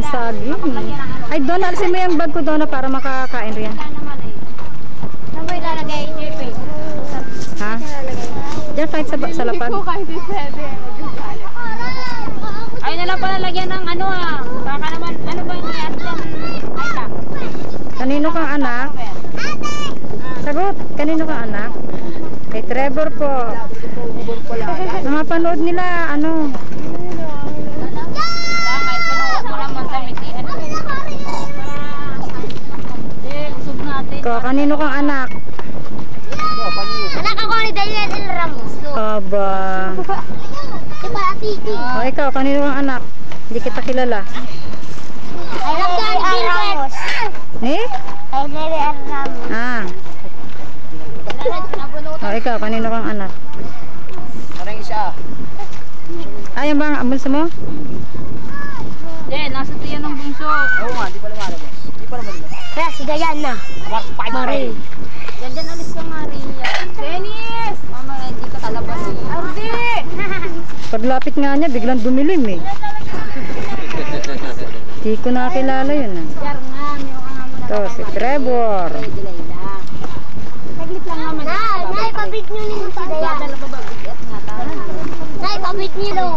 saging. Ay, doon, alisin mo yung bag ko doon para makakain rin. Saan mo ilalagay? Ha? Diyan kahit sa lapag. Ay na lang pala lagyan ng ano ah. Baka naman, ano ba yung yan dyan? Ay lang. Kanino kang anak? Sagot, kanino kang anak? Kay Trevor po. Mapanood nila, ano? Tama, ito mo naman sa mitian. Usog natin. Kanino kang anak? Anak ako ni Daniel El Ramos. Aba. Diba, Titi? O ikaw, kanino kang anak? Hindi kita kilala. Anak ko ni El Ramos. Eh? Daniel El Ramos. Ah. O ikaw, kanino kang anak? Parang isa. Ay, yan ba ang ambulsa mo? Jen, nasa tiyan ng bunso. Oo nga, di pa lumalabas. Di pa naman lumalabas. Kaya si Diana. Mari. Diyan alis ka nga rin yan. Dennis! Mama, hindi ka talabas. Ardi! Paglapit nga niya, biglang dumilim eh. Hindi ko nakilala yun ah. Diyan nga, meron ka nga muna. Ito, si Trevor. Delay lang. Saglit lang naman. Nay, pabit nyo nilo si Diana. Dadala pa ba? Bigat nga tayo. Nay, pabit nilo.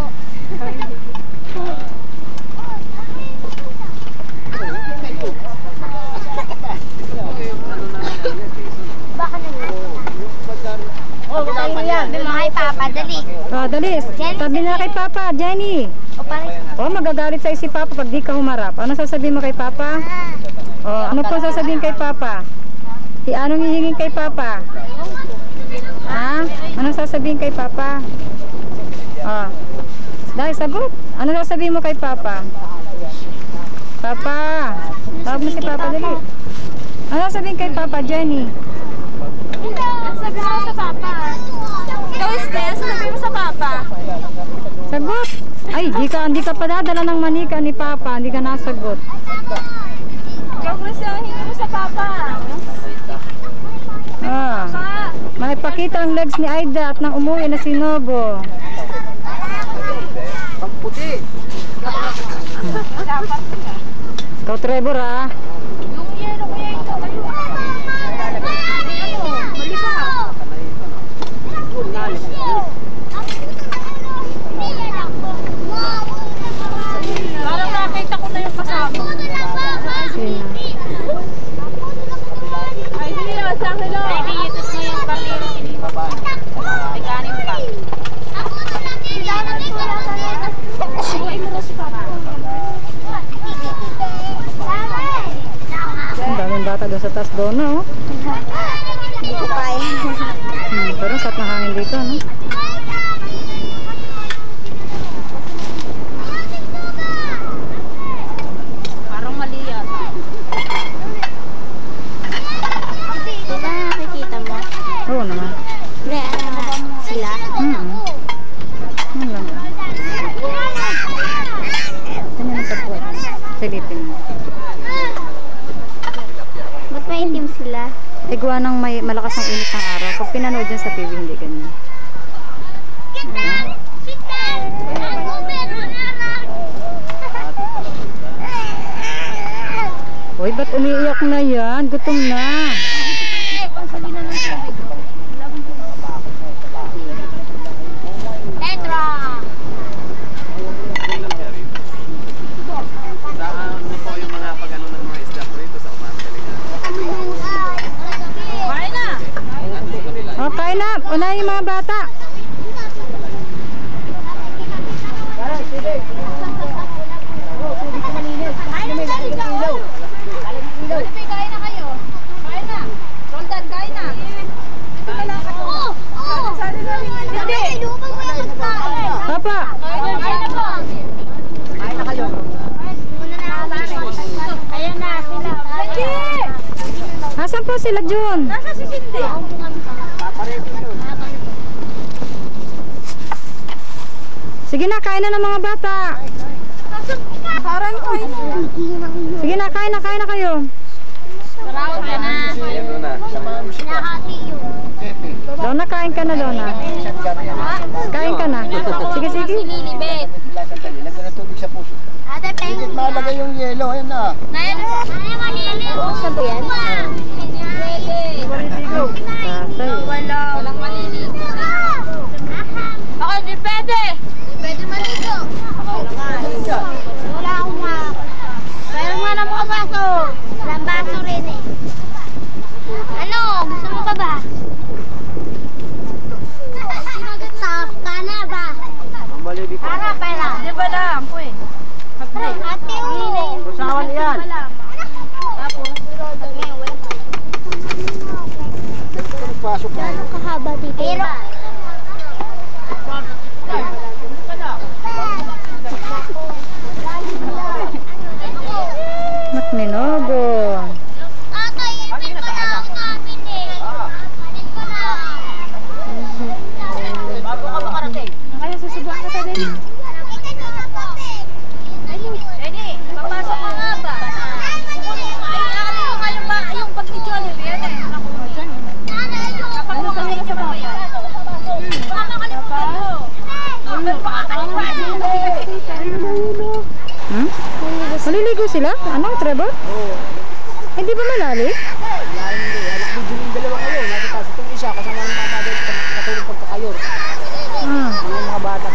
Baka na yun. Oh, kasama niyan. Ay, Papa, dali. Dali. Sabi na kay Papa, Jenny. O, pare. Magagalit sa si Papa pag di ka humarap. Ano sasabihin mo kay Papa? Ano po sasabihin kay Papa? Anong hihingin kay Papa? Ha? Anong sasabihin kay Papa? Dahil sagot. Ano sasabihin mo kay Papa? Papa. Tawag mo si Papa, dali. Ano sasabihin kay Papa, Jenny? Sabi mo sa papa. Ikaw, Estes, sabi mo sa papa. Sagot. Ay, hindi ka padadala ng manika ni Papa. Hindi ka nasagot. Ikaw, Christian, hingi mo sa papa. May pakita ang legs ni Aida at nang umuwi na si Nobo. Ang puti. Ikaw, Trevor, ha? Yung yelo ko yan ito. Parang nakita ko na yung kasama. Sino? Ay, hindi na. Sa akin lang. Ay, iitos mo yung kaliro. Ay, kanin pa. Suwain mo na si papa. Ang daming bata doon sa taas doon, no? Hindi ko kaya. Pero sat na hangin dito, no? Parang mali yata. Diba nakikita mo? Oo naman. Sila? Ano lang. Tingnan ang pagpuan. Silipin mo. Ba't maitim sila? Igwa ng may malakas ang init ng araw. Pag pinanood dyan sa TV, hindi ganyan. Uy, ba't umiiyak na yan? Gutom na. Tetra! Ano po yung mga pag-ano ng mga isda po rito sa Umangalingan? Kain na! Okay na. Unahin yung mga bata. Kain na kayo. Kain na. Roldan, kain na. Oo! Oo! Hindi! Lupang mo yung magkain! Papa. Kain na po. Kain na kayo. Muna na ako, pare. Ayan na sila. Asan po sila, Jun? Nasa si Cindy. Papareho yun. Sige na, kain na ng mga bata. Parang kain na. Sige na, kain na kayo. Sarao ka na. Ayan mo na. Hinahati yun. Donna, kain ka na, Donna. Kain ka na. Sige, sige. Si Lilibet. Sandali, lagyan ng tubig sa puso. Ate, pengen Malagay yung Milo, ayan na. Naya, maliligo. Saan ba yan? Tatay. Walang maliligo. Ako, di pwede. Pwede maligo. Wala akong Pero nga na mga baso. Walang baso rin eh. Ano? Gusto mo pa ba? Tap ka na ba? Mambali dito. Para pala. Di ba lang po eh? Ate, Saan yan? Pasok na. Gano'ng kahaba dito? Pero, Matminogo. Tatay, ipin mo na ako namin eh. Ipin ko na. Bago ka makarating. Kaya susubukan ka tayo. Ipin mo na po, te. Ready? Papasok mo nga ba? Yung pag-video ni Bea. Kapag nasanay ka ba yan? Baka kalimutan mo. Maliligo sila? Ano, Trevor? Oo. Hindi ba malalim? Lalim din. Anak ko din yung dalawa ngayon. Nakita sa itong isa. Kasama ng mga madal. Katulong pagkakayor. Yung mga bata.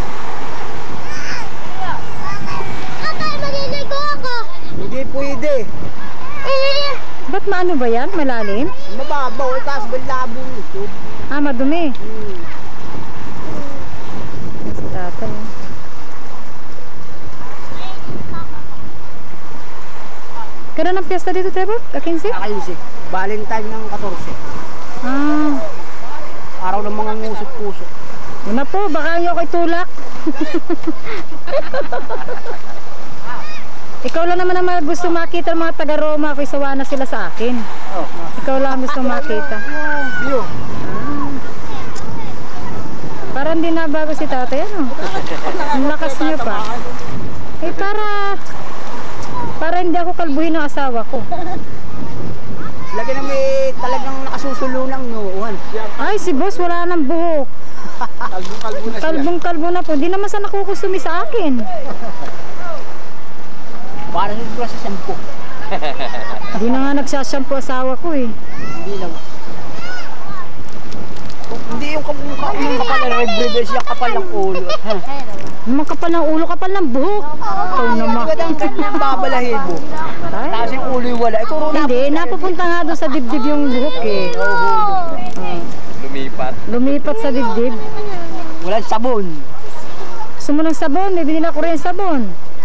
Tatay, maliligo ako. Hindi pwede. Ba't maano ba yan? Malalim? Mababaw. Eh, kaso ba labo ito? Ah, madumi. Si tatay. Kailan ang piyesta dito, Trevor? Ka-15? Kakayos eh. Valentine ng 14. Ah. Araw ng mga ngusot-puso. Yun na po, baka nyo ako'y tulak. Ikaw lang naman ang gusto makita ng mga taga-Roma. Ako'y sawa na sila sa akin. Oh, Ikaw lang ang gusto makita. view. Parang di nabago si tatay, ano? Ang lakas niyo pa. Eh, para hindi ako kalbuhin ng asawa ko. Lagi na may talagang nakasusulunang noohan. Ay, si boss wala nang buhok. Kalbong-kalbo na po. Di naman sa nakukusumi sa akin. Para sa sampo. Di na nga nagsashampoo asawa ko eh. Hindi lang. Hindi yung kamukha yung kapal na red siya kapal ng ulo. Naman kapal ng ulo, kapal ng buhok. Ikaw naman. Hindi ang babalahibo. Ay, Tapos yung ulo yung wala. Ito rin hindi, napupunta nga doon sa dibdib yung buhok eh. Lumipat. Lumipat sa dibdib. walang sabon. Gusto mo ng sabon? May binila ko rin sabon.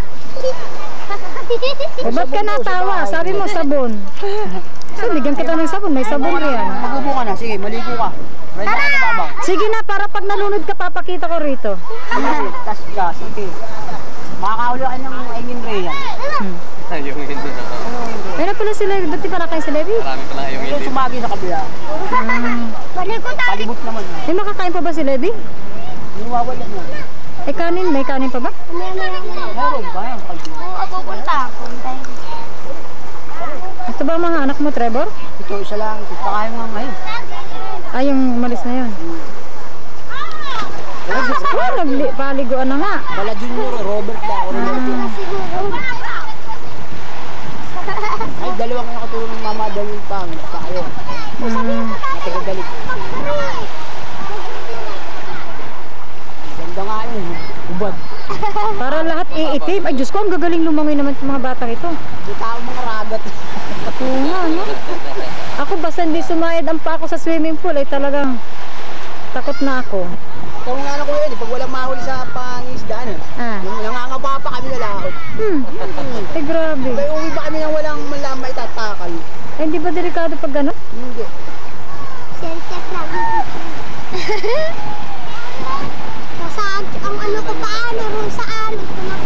O ba't ka natawa? Sabi mo sabon. So, bigyan kita ng sabon. May sabon rin. Magubo ka na. Sige, maligo ka. Right na ka na babang. Sige na, para pag nalunod ka, papakita ko rito. Sige, tas ka. Sige. Makakahuli ka ng Aiming Rhea. Yung hindi na. Ayun na pala si Levi. Ba't di pa na kayo si Levi? Marami pala yung Yung hindi. sumagi sa kabila. Palibot naman. May makakain pa ba si Levi? Niwawala na. Eh kanin, may kanin pa ba? Meron ba? Pupunta ako. Ito ba ang mga anak mo, Trevor? Ito isa lang. Kakain nga ngayon. Ay, yung umalis na yun. Oh, nagpaliguan na nga. Bala Junior, Robert ba? Ay, dalawang nakatulong ng mama daw yung pang. Kayo. Matigalit. Ganda nga yun. Ubad. Para lahat iitim. Ay, Diyos ko, ang gagaling lumangoy naman ng mga batang ito. Di tao mga ragat. Oo nga, no? Ako, basta hindi sumayad ang pa ako sa swimming pool, ay talagang takot na ako. Ikaw nga na ko yun, pag walang mahuli sa pangisdaan, nangangapa pa kami na laot. Eh, grabe. Kaya uwi ba kami nang walang malama itatakal? Eh, hindi ba delikado pag gano'n? Hindi. Selfie lang. Saan ang ano ko paano ron saan?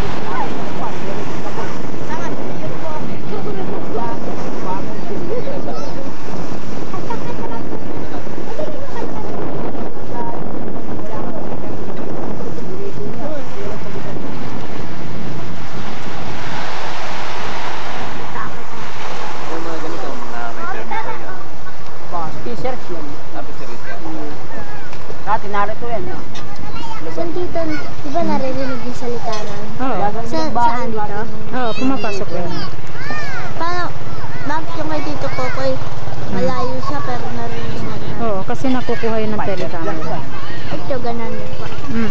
Yung mga ganito na may permito yan. Baka, research yan. Tapos series yan. Dati narito yan. Saan dito, di ba naririnig yung salita nun? Oo. Saan dito? Oo, pumapasok yun. Paano, bakit yung kay Tito Kokoy, malayo siya pero naririnig na. Oo, kasi nakukuha yun ng telecamera. Ito, ganun din po.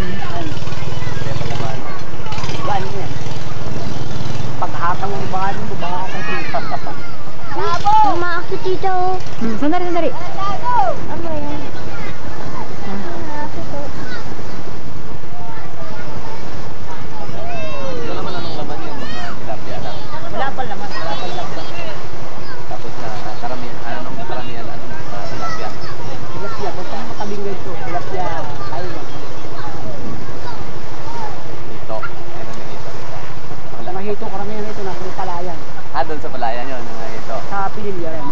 Gaan mo yan. Paghatang mo baka mo, baka ka Umaakit dito. Sandali, sandali. Ano yan? Umaakit oh. Ito naman anong laman yung mga tilapia lang. Wala pa naman. Tapos karamihan, anong karamihan, tilapia. Tilapia, kung saan matabing ganito, tilapia, kayo lang. Ito. Meron yung ito. Wala. Mga hito, karamihan na ito, nasa palayan. Doon sa palayan yun, yung ito. Sa Pililya rin.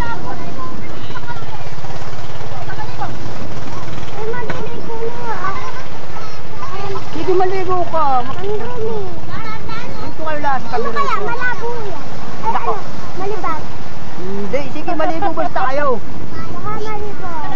Ay, maliligo na. Sige, maligo ka. Ang dumi. Dito kayo lang sa kabila ito. Malabo yan. Ay, Nako. malibag. Hindi, sige, maligo basta kayo. Baka malibag.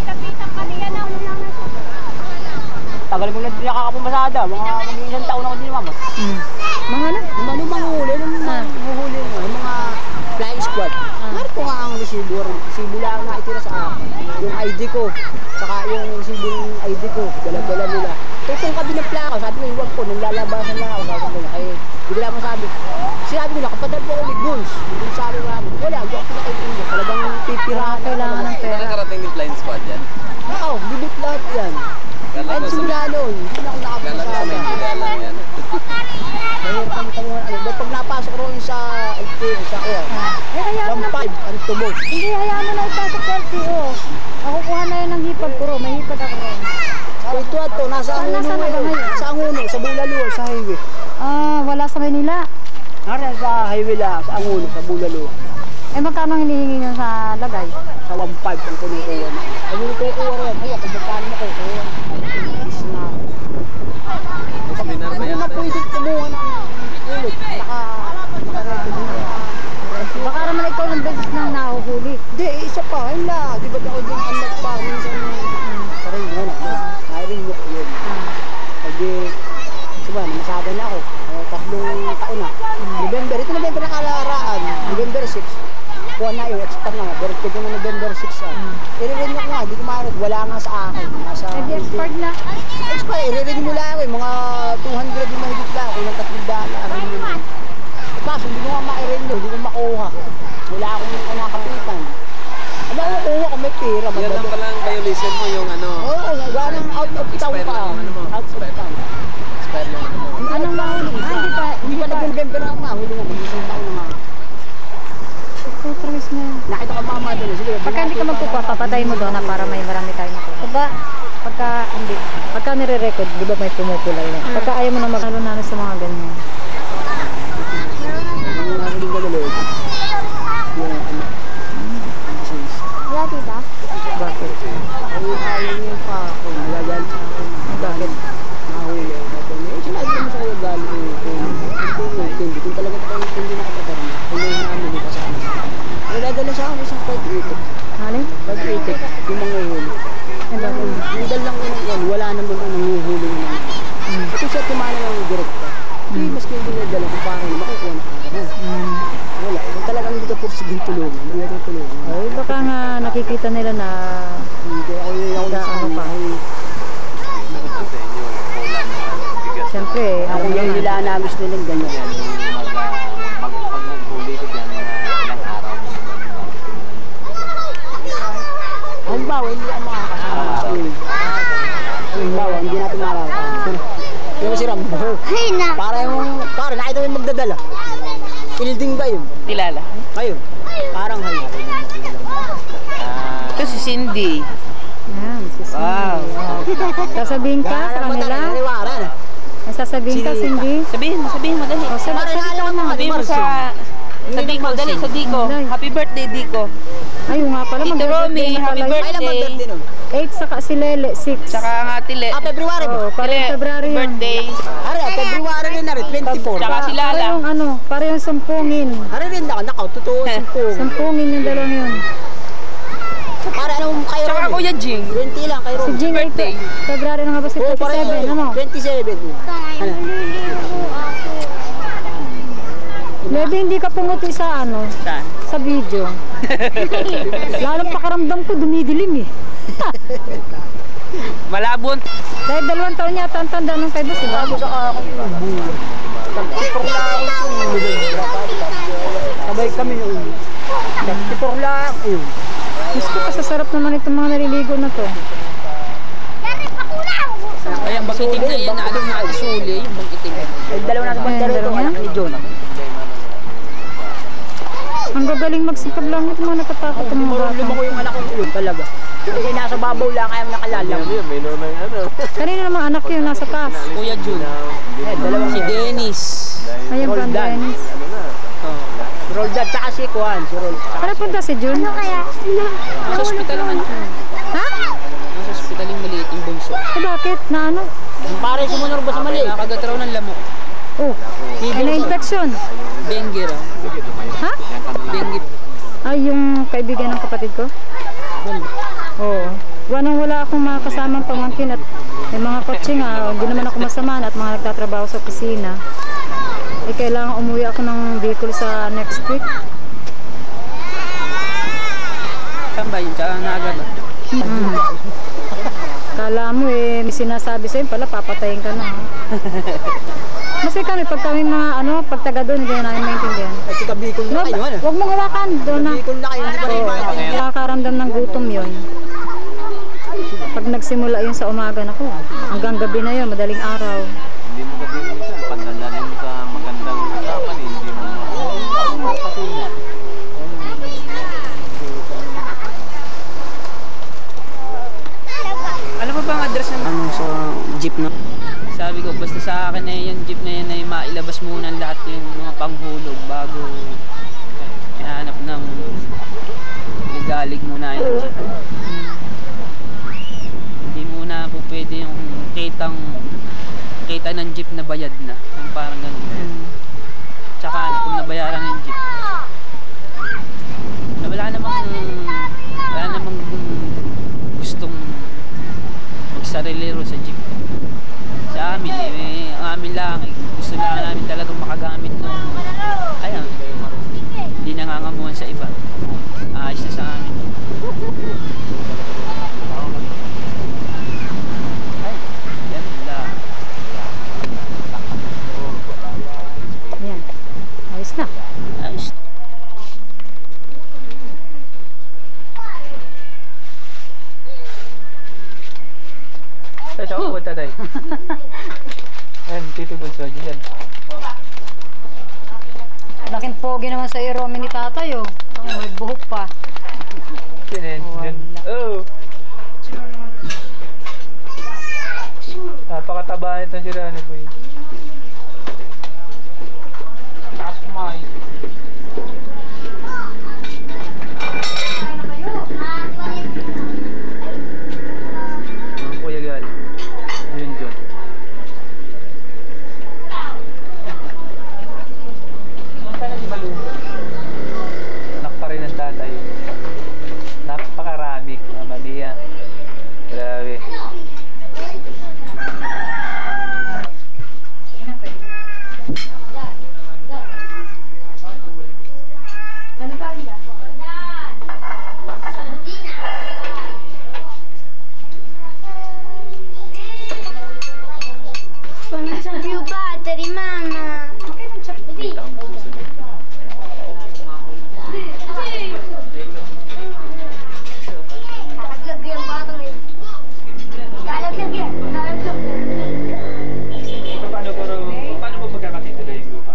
Tagal mo na din nakakapumasada. Mga mag-iisang taon ako din naman. Mga ano? Ano manghuli? Ano manghuli mo? Yung mga flying squad. Narito nga ang resibo. Resibo lang na itira sa akin. Yung ID ko. Saka yung resibo yung ID ko. Dala-dala nila. Tutong kabi ng plaka. Sabi ko, huwag po. Nung lalabasan na ako. Sabi ko, ay, hindi ko lang masabi. Sinabi ko na, kapatid po ako with guns. Hindi ko sabi namin. Wala, hindi ako pinakaintindi. Talagang pipirahan. Kailangan ng pera. Nakarating yung blind squad yan. Nakaw, bibit lahat yan. Kala Kahit ko sa, simula noon, hindi na ako kala ko sa nakapasada. Maynila lang yan. Mahirap kami tanungan. Ano, pag napasok roon sa LTO, sa kuya. hayaan mo na. 1.5 ang tubo. Hindi, hayaan mo na ipasok sa LTO. Nakukuha na yun ng hipag ko ro. May hipag ako ro. Ito at to, nasa Saan Anguno nasa na ba ngayon. ngayon? Sa Anguno, sa Bulalo, sa highway. Wala sa Manila. Nara sa highway lang, sa Anguno, sa Bulalo. Eh, magkano ang hinihingi nyo sa lagay? Sa 1.5 ang kinukuha na. Ang kinukuha rin, kaya kung magkano na kukuha. Is na. Seminar ba Hindi yan? na pwedeng kumuha ng ulit. Naka-record na. Baka naman ikaw ng beses nang nahuhuli. Hindi, isa pa, ayun lang. Di ba ako din anak pa, minsan parang yun, hiring mo ko yun. Pagi, diba, namasada na ako. 3 taon na. November, ito November na kalaraan. November 6. Kuha na yun, expert na nga. Pero tignan mo November 6 yan. I-renew ko nga, di ko maarit. Wala nga sa akin. Nasa, Eh, di expert na. expert, i-renew mo lang ako. Mga 200 yung mahigit lang. Kung ng 300. Tapos, hindi ko nga ma-renew. Hindi ko makuha. Wala akong kinakapitan. Ano ko kuha kung may pera. Yan lang palang violation mo yung ano. Oo, ganang out of town Expire ka. lang yung ano mo. Out of town. Expire yung ano mo. Anong mahuli? Hindi pa nag-November na ako mahuli na. Mag-isang taon na nga. Tutrus na. Nakita ko mga mother na. Sige, Pagka hindi ka magkukuha, papatay mo doon na para may marami tayong makuha. Diba? Pagka, hindi. Pagka nire-record, di ba may pumupulay na. Pagka ayaw mo na maghalo na sa mga ganyan. Yung mga huling galulog. Yung ano. Wala tita? Bakit? Ay, ayaw niyo pa ako. Nagagalit sa akin. Bakit? Nahuli. Sinabi ko mo sa kuya galing ko. Hindi kung talaga ito hindi nakapagkaroon. Kung may namin yung kasama. Nagdadala sa akin isang 580. Halin? 580. Yung manguhuli. Eh, bakit? Nandal lang ko ng yan. Wala naman ang nanguhuli naman. Ito siya tumana ng direkta. Hindi, maski hindi nagdala kung parang makukuha na parang. Wala. Kung talagang hindi ka pursigin tulungan. Hindi natin tulungan. Ay, baka nga nakikita nila na Hindi ako yung Ano sa pa? amin. Ito sa inyo, kulang na bigas. siyempre, Ako alam yung naman. nilanamis nilang ganyan. Pag naghuli ko dyan, mga ilang araw mo naman Halimbawa, hindi ako makakasama sa iyo. Halimbawa, hindi natin makakasama. Hindi mo si Rambo. Ay na. Para nakita mo yung magdadala. Pilding ba yun? Kilala. Kayo. Parang kayo. Ito si Cindy. Yan, si Cindy. Wow. Sasabihin ka sa kanila? Nariwara. Ay, sasabihin ka, Cindy? Sabihin mo, dali. O, salita mo. Sabihin mo sa Dico, dali, sa Dico. Dali. Happy birthday, Dico. Ay, yung nga pala, Tito mag-birthday Romy, na happy pala yun. Kailan birthday. mag-birthday nun? 8 saka si Lele, 6. Tsaka nga Tile. February ba? Oo, parang February yun. Birthday. Are, February rin na rin, 24. Tsaka si Para Lala. yung ano, para yung sumpungin. Are rin na, nakaw, totoo, 5. Sumpungin yung dalawang yun. Para anong kayo Tsaka Ronnie? Kuya Jing. 20 lang kay Si Ronnie. Jing ay birthday. February na nga ba si Oo, para 27, ano? 27. Ano? Maliligo ako. Maybe hindi ka pumuti sa ano, Saan? sa video. Lalong pakaramdam ko dumidilim eh. Malabon. Dahil 2 taon yata ang tanda ng kay boss, di ba? Ako sa akong buwan. Tagtipor lang ako yung sabay kami yung tagtipor lang yun. Gusto ko kasasarap naman itong mga naliligo na to. Ay, ang bang itim na yan, na anong nakasuli, yung bang itim. Ay, dalawa natin bandero ito, anak ni John. Ang gagaling magsipag lang ito mga natatakot ang mga bata. Luma ko yung anak kong ulong talaga. Hindi nasa babaw lang, kaya nakalalam. May normal ano. Kanina namang anak yun, nasa taas. Kuya Jun. Dalawang Si Dennis. Ayan pa, Roldan. Dennis. Oh. Roldad, tsaka si Kuhan, si Rold. Ano punta si Jun? Sa ospital lang ano. Ha? Nasa ospital yung maliit, yung bunso. Eh bakit? Na ano? Yung pare sumunod ba sa mali? Nakagat raw ng lamok. Oh, ay na-infection. Dengue raw. Ha? Dengue. Ay, yung kaibigan ng kapatid ko? Oo. Wala akong mga kasamang pamangkin at may mga kotse nga, hindi naman ako masama at mga nagtatrabaho sa opisina. Eh, kailangan umuwi ako ng vehicle sa next week. Saan ba yun? Tsaka naaga ba? Kala mo eh, may sinasabi sa'yo pala, papatayin ka na. Mas kami, pag kami mga ano, pag taga doon, hindi na namin maintindihan. Ay, si Kabikol na kayo, ano? Huwag mong hawakan doon na. Kabikol na kayo, hindi pa rin ba? Nakakaramdam ng gutom yon. Pag nagsimula yun sa umaga na ko, hanggang gabi na yun, madaling araw. Hindi mo kasi minsan, pagdalanin mo sa magandang usapan, hindi mo Ano ba ba ang address ng Ano sa jeep na? Sabi ko, basta sa akin na yung jeep na yun ay mailabas muna lahat yung mga panghulog bago ihanap ng ligalig muna yung jeep. Hindi muna po pwede yung kita ng jeep na bayad na. Yung parang ganun. Tsaka ano, kung nabayaran yung jeep. Na wala namang gustong magsarili ro sa jeep. Sa amin, ang amin lang, gusto lang namin talagang makagamit nung, ayun, hindi nangangamuhan sa iba. Ayos na sa amin. Ay, yan lang. Ayan. Ayos na. Ayos. Saan ako punta tayo? Ayan, Tito Bunso, dyan. Laking pogi naman sa iromi ni tatay oh. May buhok pa. Yan. Oh! Napakataba nito si Rani po yun. Taas kumain. Ang kuya gal. Yun dyan. Anak pa rin ang tatay. Napakarami. Mamalia. Grabe. Più battery, mamma. Lalagyan pa ito ngayon. Lalagyan. Paano po magkakatituloy yung lupa?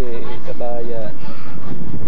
Kabaya.